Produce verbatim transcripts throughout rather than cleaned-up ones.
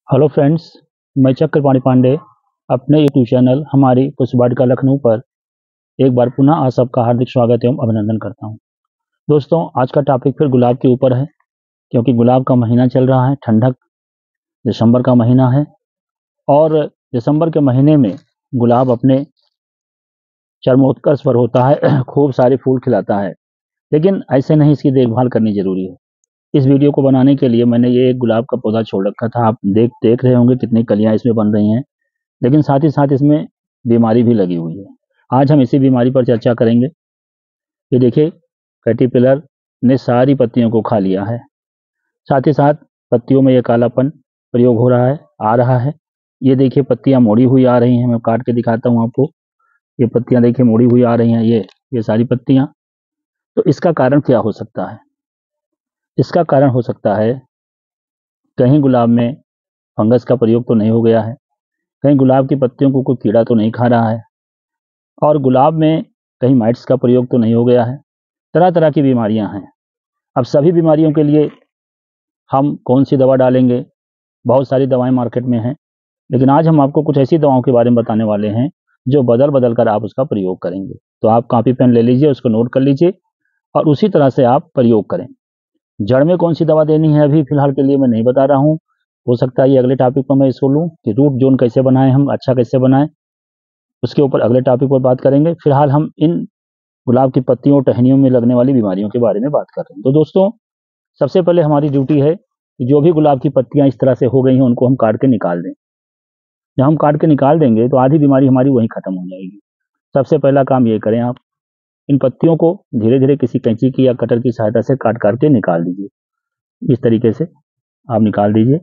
Hello friends, मैं चक्रपाणि पांडे अपने YouTube channel हमारी पुष्पवाटिका लखनऊ पर एक बार पुनः आप सबका हार्दिक स्वागत एवं अभिनंदन करता हूं। दोस्तों, आज का टॉपिक फिर गुलाब के ऊपर है, क्योंकि गुलाब का महीना चल रहा है, ठंडक दिसंबर का महीना है और दिसंबर के महीने में गुलाब अपने चरमोत्कर्ष पर होता है, खूब सारे फूल खिलाता है। लेकिन ऐसे नहीं, इसकी देखभाल करनी जरूरी है। इस वीडियो को बनाने के लिए मैंने ये एक गुलाब का पौधा छोड़ रखा था। आप देख देख रहे होंगे कितनी कलियां इसमें बन रही हैं, लेकिन साथ ही साथ इसमें बीमारी भी लगी हुई है। आज हम इसी बीमारी पर चर्चा करेंगे। ये देखिए, कैटरपिलर ने सारी पत्तियों को खा लिया है। साथ ही साथ पत्तियों में ये कालापन प्रयोग हो रहा है, आ रहा है। ये देखिए, पत्तियां मोड़ी हुई आ रही हैं। मैं काट के दिखाता हूँ आपको। ये पत्तियां देखिए मोड़ी हुई आ रही हैं, ये ये सारी पत्तियां। तो इसका कारण क्या हो सकता है? इसका कारण हो सकता है, कहीं गुलाब में फंगस का प्रयोग तो नहीं हो गया है, कहीं गुलाब की पत्तियों को कोई कीड़ा तो नहीं खा रहा है, और गुलाब में कहीं माइट्स का प्रयोग तो नहीं हो गया है। तरह तरह की बीमारियां हैं। अब सभी बीमारियों के लिए हम कौन सी दवा डालेंगे? बहुत सारी दवाएं मार्केट में हैं, लेकिन आज हम आपको कुछ ऐसी दवाओं के बारे में बताने वाले हैं जो बदल बदल कर आप उसका प्रयोग करेंगे। तो आप कॉपी पेन ले लीजिए, उसको नोट कर लीजिए और उसी तरह से आप प्रयोग करें। जड़ में कौन सी दवा देनी है अभी फिलहाल के लिए मैं नहीं बता रहा हूँ। हो सकता है ये अगले टॉपिक पर मैं इसको लूँ कि रूट जोन कैसे बनाएं, हम अच्छा कैसे बनाएं, उसके ऊपर अगले टॉपिक पर बात करेंगे। फिलहाल हम इन गुलाब की पत्तियों और टहनियों में लगने वाली बीमारियों के बारे में बात कर रहे हैं। तो दोस्तों, सबसे पहले हमारी ड्यूटी है कि जो भी गुलाब की पत्तियां इस तरह से हो गई हैं उनको हम काट के निकाल दें। जब हम काट के निकाल देंगे तो आधी बीमारी हमारी वहीं खत्म हो जाएगी। सबसे पहला काम ये करें, आप इन पत्तियों को धीरे धीरे किसी कैंची की या कटर की सहायता से काट काट के निकाल दीजिए। इस तरीके से आप निकाल दीजिए,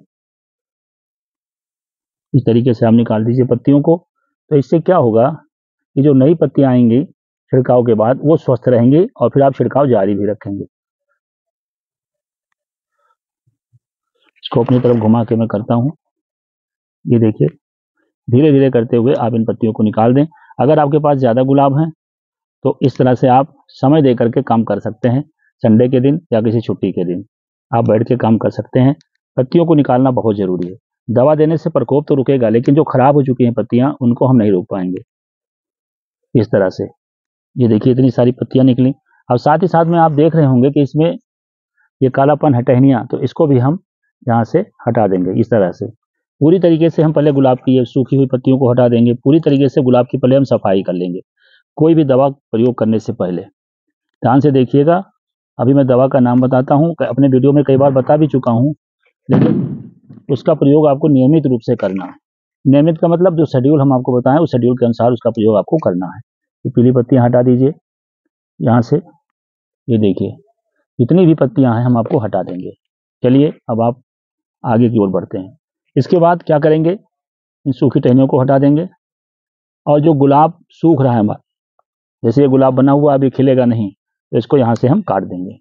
इस तरीके से आप निकाल दीजिए पत्तियों को। तो इससे क्या होगा कि जो नई पत्तियां आएंगी छिड़काव के बाद वो स्वस्थ रहेंगी और फिर आप छिड़काव जारी भी रखेंगे। इसको अपनी तरफ घुमा के मैं करता हूँ। ये देखिए, धीरे धीरे करते हुए आप इन पत्तियों को निकाल दें। अगर आपके पास ज़्यादा गुलाब हैं तो इस तरह से आप समय दे करके काम कर सकते हैं। संडे के दिन या किसी छुट्टी के दिन आप बैठ के काम कर सकते हैं। पत्तियों को निकालना बहुत ज़रूरी है। दवा देने से प्रकोप तो रुकेगा, लेकिन जो खराब हो चुकी हैं पत्तियां उनको हम नहीं रोक पाएंगे। इस तरह से ये देखिए, इतनी सारी पत्तियां निकली। अब साथ ही साथ में आप देख रहे होंगे कि इसमें ये कालापन है, टहनियाँ, तो इसको भी हम यहाँ से हटा देंगे। इस तरह से पूरी तरीके से हम पहले गुलाब की ये सूखी हुई पत्तियों को हटा देंगे। पूरी तरीके से गुलाब की पहले हम सफाई कर लेंगे, कोई भी दवा प्रयोग करने से पहले। ध्यान से देखिएगा। अभी मैं दवा का नाम बताता हूँ, अपने वीडियो में कई बार बता भी चुका हूँ, लेकिन उसका प्रयोग आपको नियमित रूप से करना है। नियमित का मतलब जो शेड्यूल हम आपको बताएं उस शेड्यूल के अनुसार उसका प्रयोग आपको करना है। ये पीली पत्तियां हटा दीजिए यहाँ से। ये देखिए, जितनी भी पत्तियां हैं हम आपको हटा देंगे। चलिए अब आप आगे की ओर बढ़ते हैं। इसके बाद क्या करेंगे, इन सूखी टहनियों को हटा देंगे और जो गुलाब सूख रहा है हमारा, जैसे ये गुलाब बना हुआ अभी खिलेगा नहीं, तो इसको यहाँ से हम काट देंगे।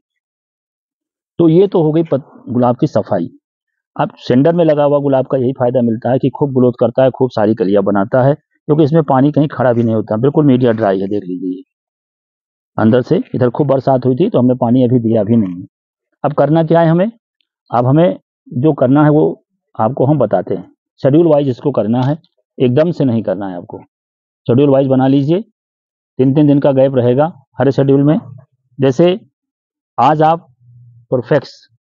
तो ये तो हो गई गुलाब की सफाई। अब सेंडर में लगा हुआ गुलाब का यही फायदा मिलता है कि खूब ग्रोथ करता है, खूब सारी कलियां बनाता है, क्योंकि इसमें पानी कहीं खड़ा भी नहीं होता, बिल्कुल मीडिया ड्राई है। देख लीजिए, अंदर से इधर खूब बरसात हुई थी तो हमने पानी अभी दिया भी नहीं। अब करना क्या है हमें? अब हमें जो करना है वो आपको हम बताते हैं। शेड्यूल वाइज इसको करना है, एकदम से नहीं करना है आपको। शेड्यूल वाइज बना लीजिए, तीन तीन दिन का गैप रहेगा हर शेड्यूल में। जैसे आज आप परफेक्स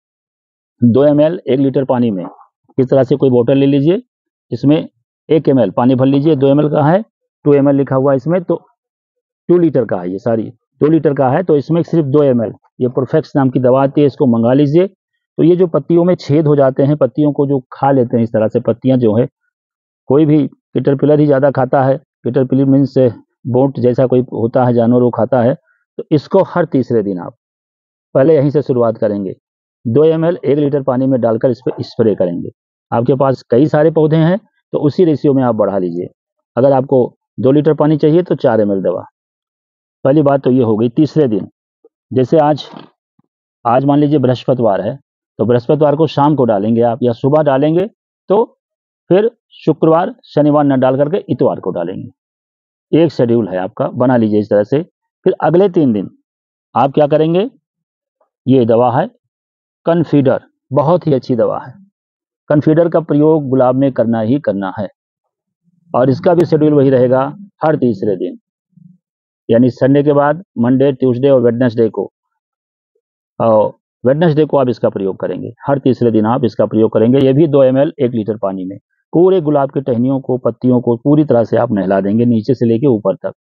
दो एम एल एक लीटर पानी में इस तरह से कोई बोतल ले लीजिए, इसमें एक एम एल पानी भर लीजिए। दो एम एल का है, टू एम एल लिखा हुआ है इसमें, तो टू लीटर का है ये, सारी दो लीटर का है, तो इसमें सिर्फ दो एम एल ये परफेक्स नाम की दवा आती है, इसको मंगा लीजिए। तो ये जो पत्तियों में छेद हो जाते हैं, पत्तियों को जो खा लेते हैं इस तरह से, पत्तियां जो है, कोई भी कैटरपिलर ही ज़्यादा खाता है, कैटरपिलर मीन्स बोट जैसा कोई होता है जानवर, वो खाता है। तो इसको हर तीसरे दिन आप पहले यहीं से शुरुआत करेंगे। दो एम एल एक लीटर पानी में डालकर इस पर स्प्रे करेंगे। आपके पास कई सारे पौधे हैं तो उसी रेशियो में आप बढ़ा लीजिए। अगर आपको दो लीटर पानी चाहिए तो चार एम एल दवा। पहली बात तो ये हो गई। तीसरे दिन, जैसे आज आज मान लीजिए बृहस्पतिवार है, तो बृहस्पतिवार को शाम को डालेंगे आप, या सुबह डालेंगे, तो फिर शुक्रवार शनिवार न डाल करके इतवार को डालेंगे। एक शेड्यूल है आपका, बना लीजिए इस तरह से। फिर अगले तीन दिन आप क्या करेंगे, ये दवा है कन्फीडर, बहुत ही अच्छी दवा है। कन्फीडर का प्रयोग गुलाब में करना ही करना है, और इसका भी शेड्यूल वही रहेगा, हर तीसरे दिन, यानी संडे के बाद मंडे, ट्यूसडे और वेडनेसडे को और वेडनेसडे को आप इसका प्रयोग करेंगे। हर तीसरे दिन आप इसका प्रयोग करेंगे। ये भी दो एम एल एक लीटर पानी में। पूरे गुलाब की टहनियों को, पत्तियों को पूरी तरह से आप नहला देंगे, नीचे से लेके ऊपर तक।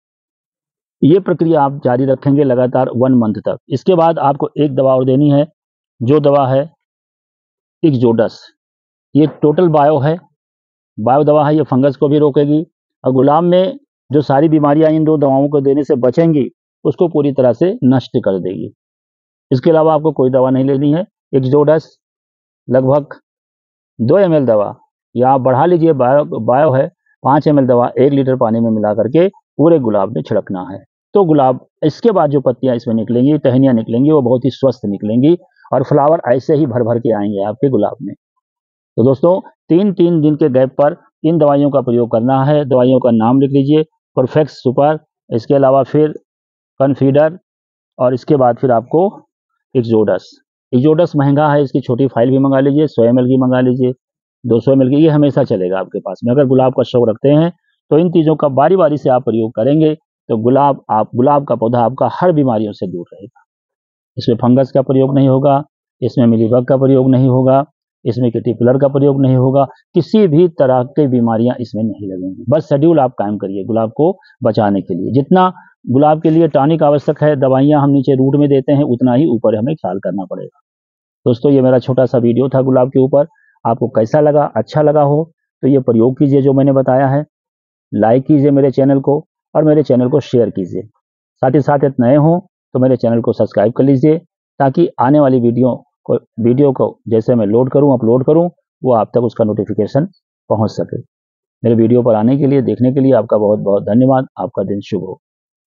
ये प्रक्रिया आप जारी रखेंगे लगातार वन मंथ तक। इसके बाद आपको एक दवा और देनी है, जो दवा है इक्सोडस। ये टोटल बायो है, बायो दवा है। ये फंगस को भी रोकेगी और गुलाब में जो सारी बीमारियां इन दो दवाओं को देने से बचेंगी उसको पूरी तरह से नष्ट कर देगी। इसके अलावा आपको कोई दवा नहीं लेनी है। इक्सोडस लगभग दो एम एल दवा, या आप बढ़ा लीजिए, बायो बायो है पाँच एम एल दवा एक लीटर पानी में मिला करके पूरे गुलाब में छिड़कना है। तो गुलाब, इसके बाद जो पत्तियां इसमें निकलेंगी, टहनियां निकलेंगी, वो बहुत ही स्वस्थ निकलेंगी और फ्लावर ऐसे ही भर भर के आएंगे आपके गुलाब में। तो दोस्तों, तीन तीन दिन के गैप पर इन दवाइयों का प्रयोग करना है। दवाइयों का नाम लिख लीजिए, परफेक्ट सुपर, इसके अलावा फिर कन्फीडर, और इसके बाद फिर आपको इक्सोडस। इक्सोडस महंगा है, इसकी छोटी फाइल भी मंगा लीजिए, सौ एम एल की मंगा लीजिए, दो सौ एम एल की, ये हमेशा चलेगा आपके पास में। अगर गुलाब का शौक रखते हैं तो इन चीज़ों का बारी बारी से आप प्रयोग करेंगे तो गुलाब आप गुलाब का पौधा आपका हर बीमारियों से दूर रहेगा। इसमें फंगस का प्रयोग नहीं होगा, इसमें मिलीबग का प्रयोग नहीं होगा, इसमें कैटरपिलर का प्रयोग नहीं होगा, किसी भी तरह की बीमारियां इसमें नहीं लगेंगी। बस शेड्यूल आप कायम करिए गुलाब को बचाने के लिए। जितना गुलाब के लिए टॉनिक आवश्यक है, दवाइयां हम नीचे रूट में देते हैं, उतना ही ऊपर हमें ख्याल करना पड़ेगा। दोस्तों, ये मेरा छोटा सा वीडियो था गुलाब के ऊपर। आपको कैसा लगा? अच्छा लगा हो तो ये प्रयोग कीजिए जो मैंने बताया है, लाइक कीजिए मेरे चैनल को और मेरे चैनल को शेयर कीजिए। साथ ही साथ नए हों तो मेरे चैनल को सब्सक्राइब कर लीजिए, ताकि आने वाली वीडियो को वीडियो को जैसे मैं लोड करूं, अपलोड करूं, वो आप तक उसका नोटिफिकेशन पहुंच सके। मेरे वीडियो पर आने के लिए, देखने के लिए आपका बहुत बहुत धन्यवाद। आपका दिन शुभ हो।